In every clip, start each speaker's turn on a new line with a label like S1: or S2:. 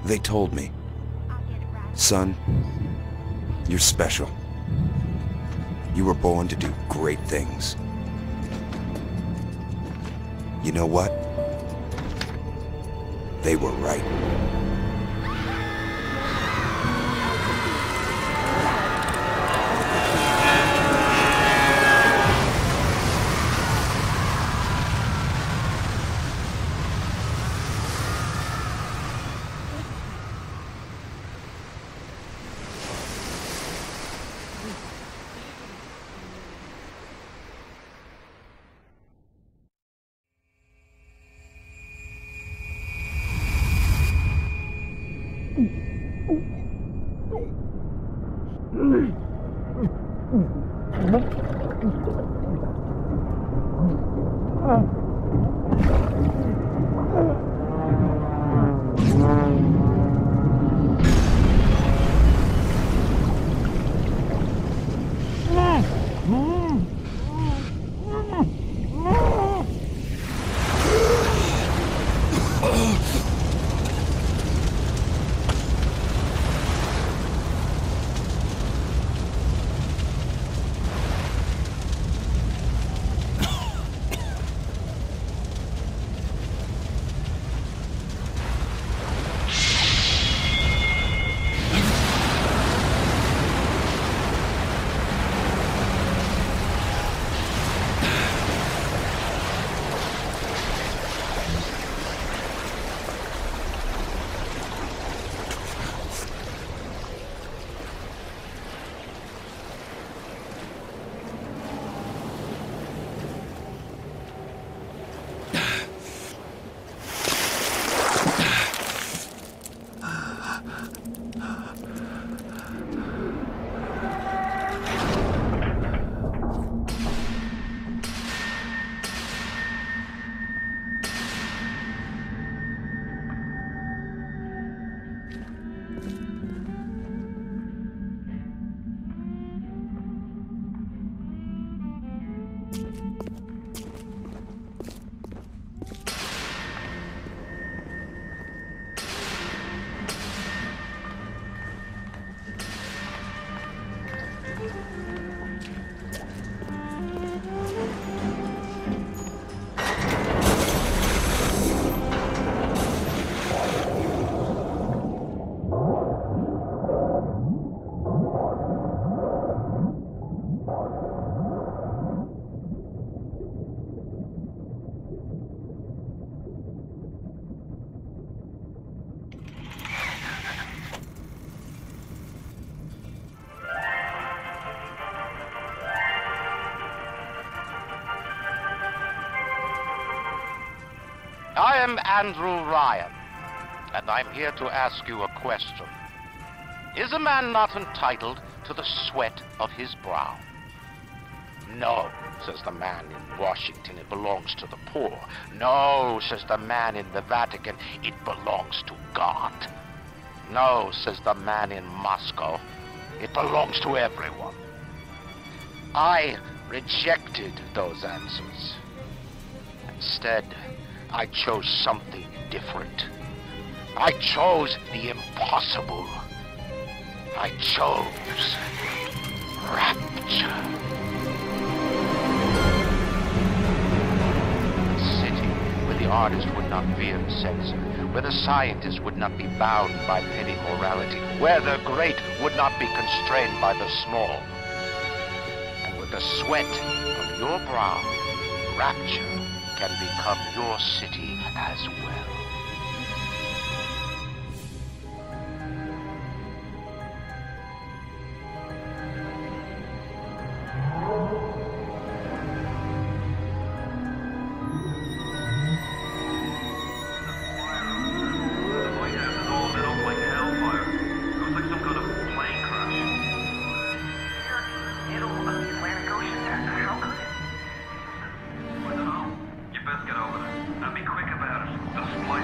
S1: They told me. Son, you're special. You were born to do great things. You know what? They were right.
S2: I am Andrew Ryan, and I'm here to ask you a question. Is a man not entitled to the sweat of his brow? No, says the man in Washington, it belongs to the poor. No, says the man in the Vatican, it belongs to God. No, says the man in Moscow, it belongs to everyone. I rejected those answers. Instead, I chose something different. I chose the impossible. I chose rapture. A city where the artist would not fear the censor, where the scientist would not be bound by petty morality, where the great would not be constrained by the small. And with the sweat of your brow, rapture can become your city as well.
S3: Get over there. And be quick about it. There's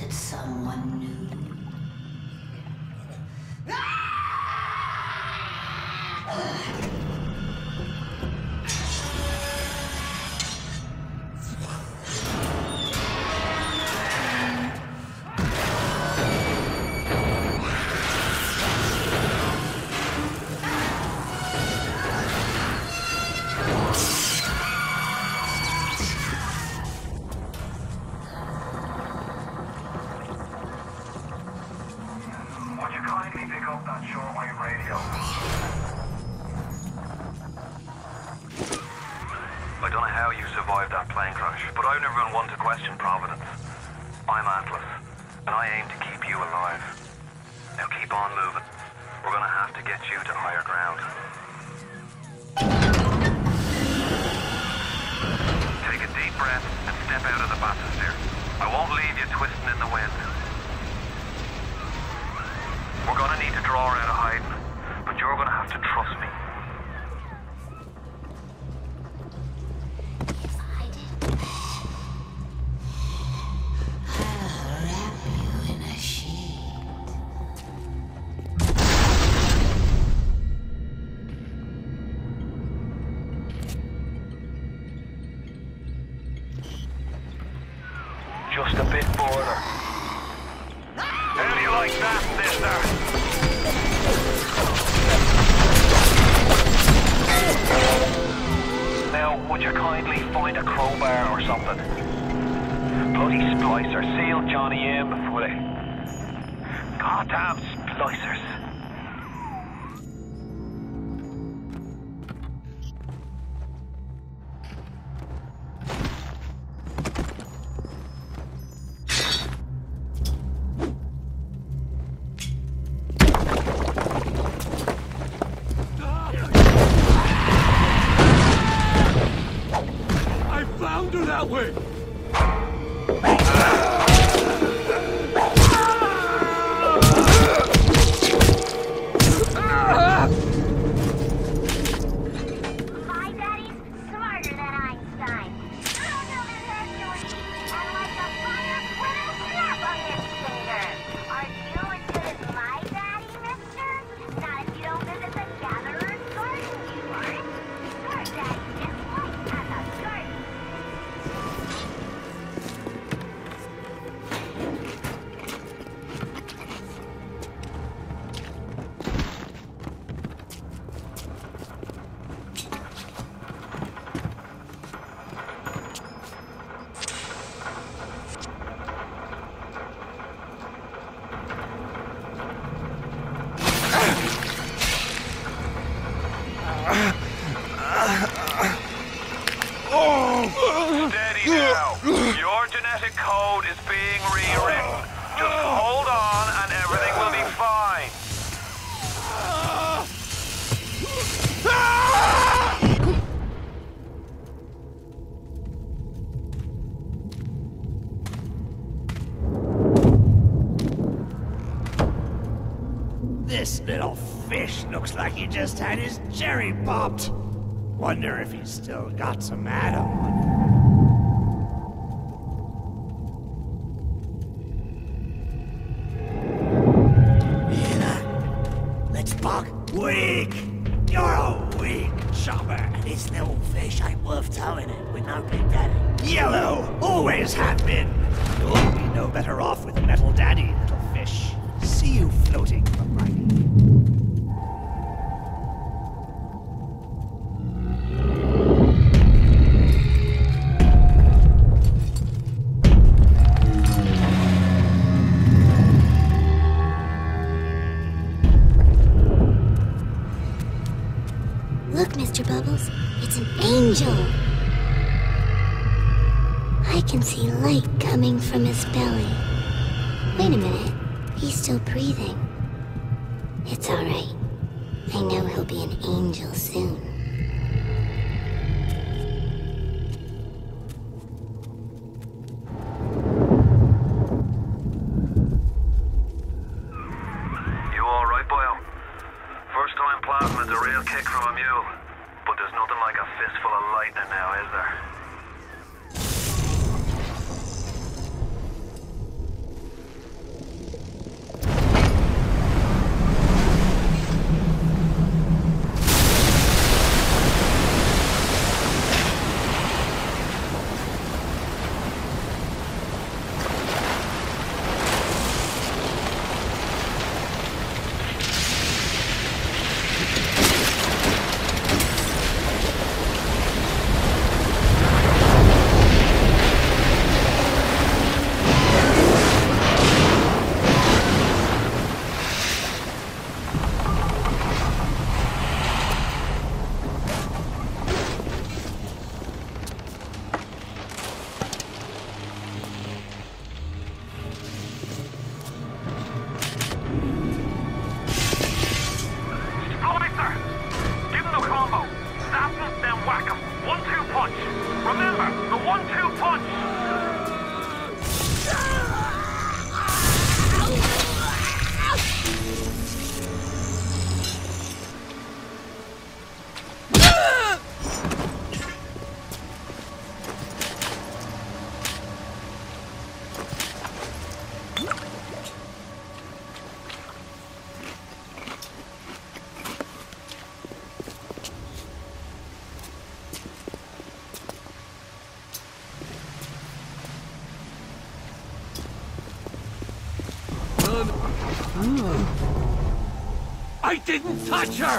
S3: wanted someone new.
S4: I don't know how you survived that plane crash, but I've never been one to question Providence. I'm Atlas, and I aim to keep you alive. Now keep on moving. We're gonna have to get you to higher ground. Take a deep breath and step out of the bathysphere. I won't leave you twisting in the wind. We're gonna need to draw her out of hiding, but you're gonna have to trust me. Just a bit further. How do you like that, sister? Now, would you kindly find a crowbar or something? Bloody splicer sealed Johnny in before they... Goddamn splicers.
S5: That way!
S6: My daddy's smarter than Einstein. I don't know this actually, and like a fire with a snap on his finger. Are you as good as my daddy, mister? Not if you don't visit the Gatherer's Garden, you aren't. Your daddy gets light as a garden.
S4: Steady now. Your genetic code is being rewritten. Just hold on and everything will be fine.
S5: This little fish looks like he just had his cherry popped. Wonder if he's still got some Adam on him. Let's buck. Weak! You're a weak chopper. This little fish ain't worth towing it with no big daddy. Yellow! Always have been. You'll be no better off with Metal Daddy, little fish. See you floating from right.
S6: Look, Mr. Bubbles, it's an angel. I can see light coming from his belly. Wait a minute, he's still breathing. It's all right. I know he'll be an angel soon.
S4: You alright, boyo? First time plasma's a real kick from a mule. But there's nothing like a fistful of lightning now, is there?
S3: son. I didn't touch her!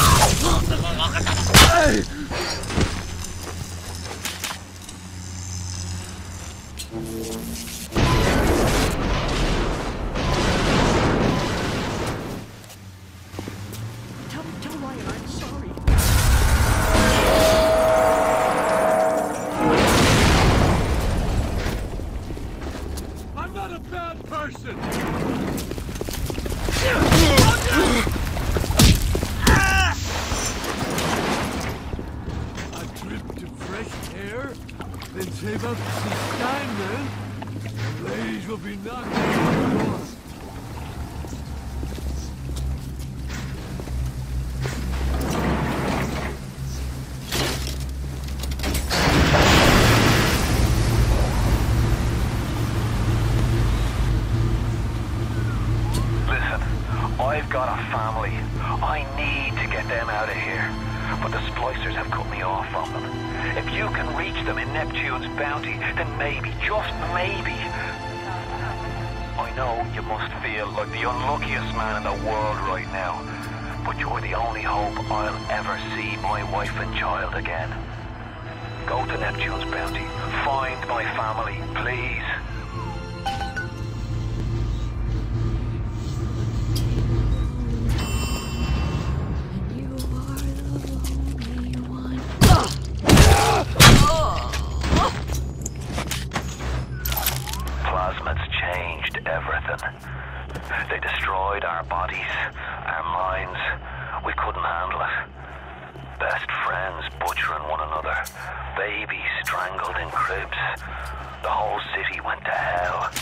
S5: Tell Ryan I'm sorry.
S3: I'm not a bad person! A trip to fresh air, then save up to see Steinman. The ladies will be knocking on the door.
S4: I've got a family. I need to get them out of here. But the Splicers have cut me off from them. If you can reach them in Neptune's bounty, then maybe, just maybe... I know you must feel like the unluckiest man in the world right now. But you're the only hope I'll ever see my wife and child again. Go to Neptune's bounty. Find my family, please. Plasmids changed everything. They destroyed our bodies, our minds. We couldn't handle it. Best friends butchering one another. Babies strangled in cribs. The whole city went to hell.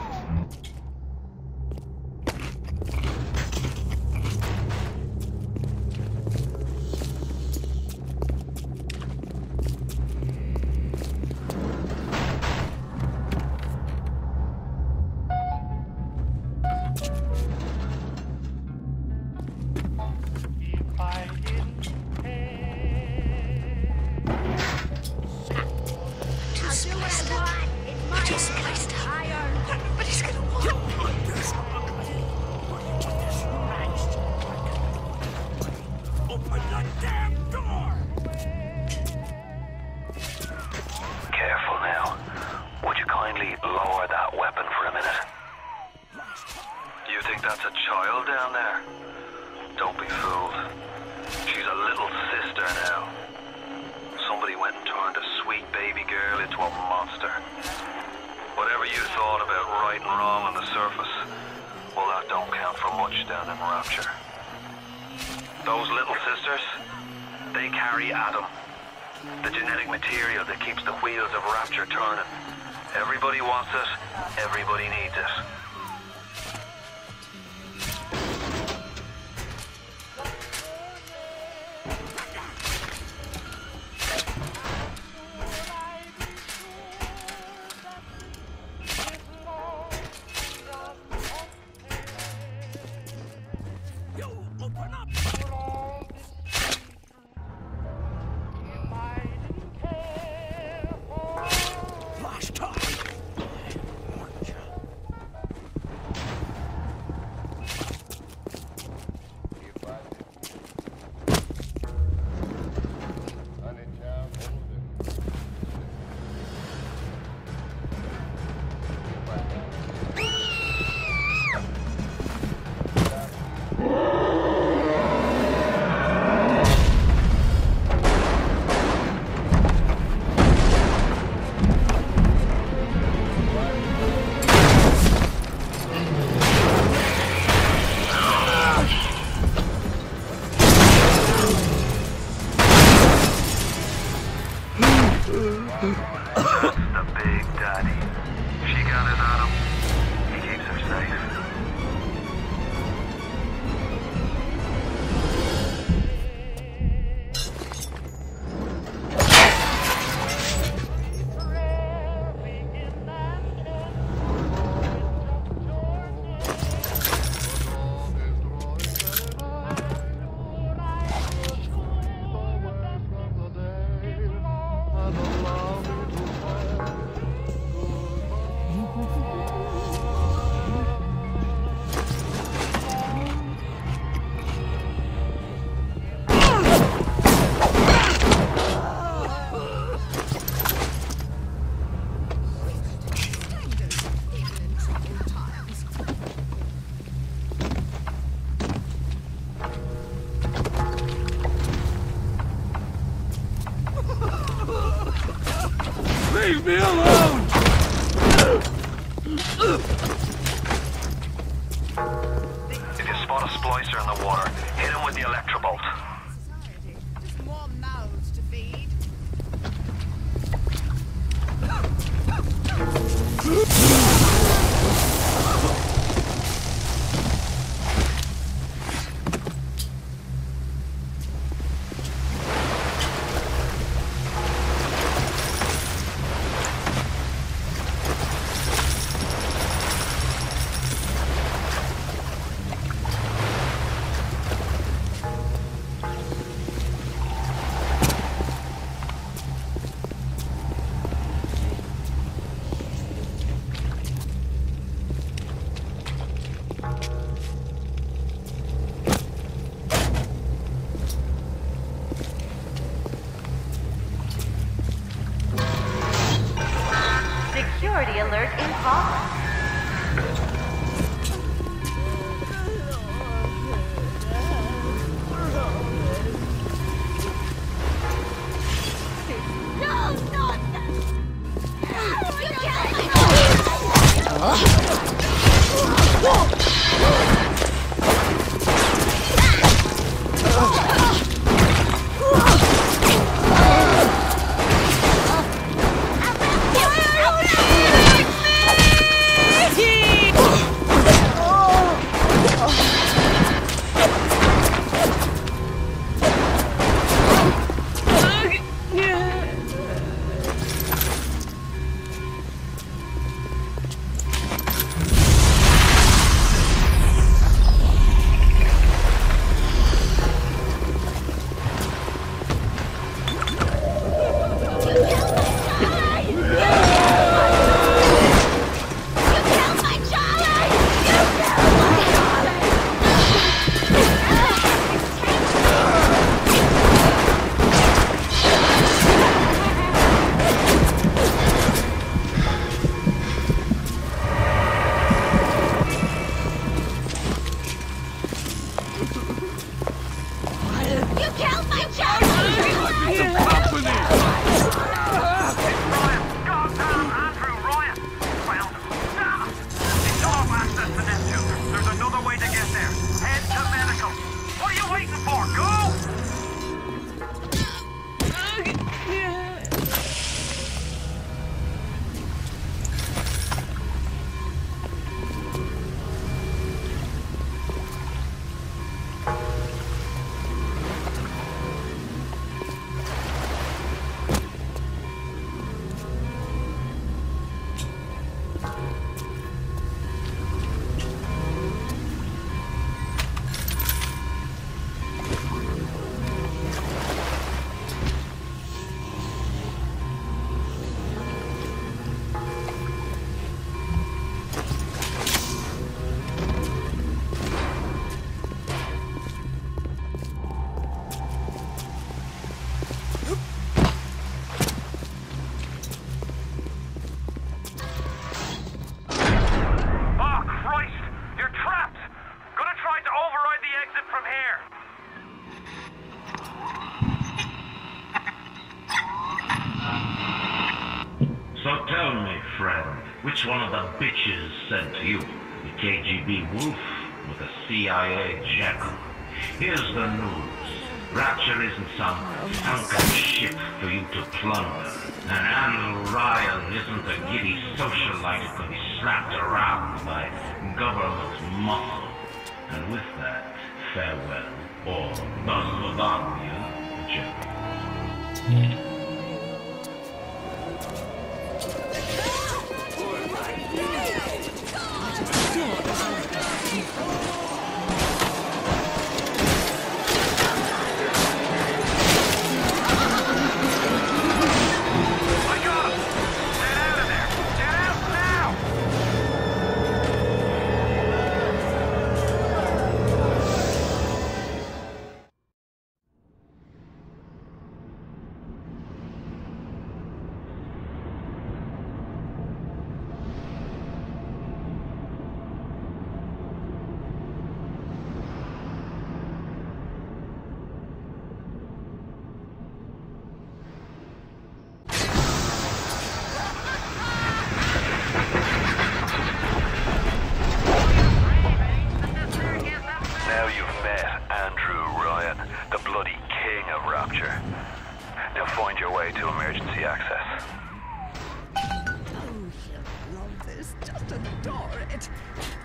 S4: That's a child down there. Don't be fooled. She's a little sister now. Somebody went and turned a sweet baby girl into a monster. Whatever you thought about right and wrong on the surface, well, that don't count for much down in Rapture. Those little sisters, they carry Adam, the genetic material that keeps the wheels of Rapture turning. Everybody wants it, everybody needs it. The Big Daddy. She got his Adam. He keeps her safe. If you spot a splicer in the water, hit him with the electrobolt.
S7: Just more mouths to feed.
S8: Security alert in progress.
S6: No, not that! You killed my child!
S9: So tell me, friend, which one of the bitches sent you? The KGB wolf or the CIA jackal? Here's the news. Rapture isn't some sunken ship for you to plunder. And Andrew Ryan isn't a giddy socialite who can be slapped around by government muscle. And with that, farewell, or до свидания, Jerry.
S7: adore it.